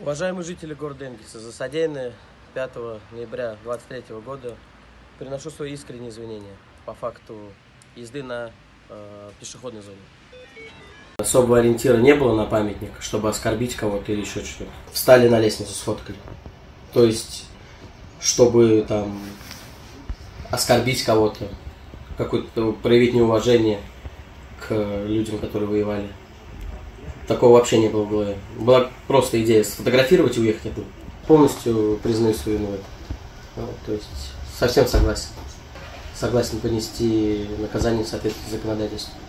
Уважаемые жители города Энгельса, за содеянное 5 ноября 2023 года приношу свои искренние извинения по факту езды на пешеходной зоне. Особого ориентира не было на памятник, чтобы оскорбить кого-то или еще что-то. Встали на лестницу, сфоткали. То есть, чтобы там оскорбить кого-то, какое-то проявить неуважение к людям, которые воевали. Такого вообще не было в голове. Была просто идея сфотографировать и уехать оттуда. Полностью признаю свою вину. То есть совсем согласен. Согласен понести наказание в соответствии с законодательством.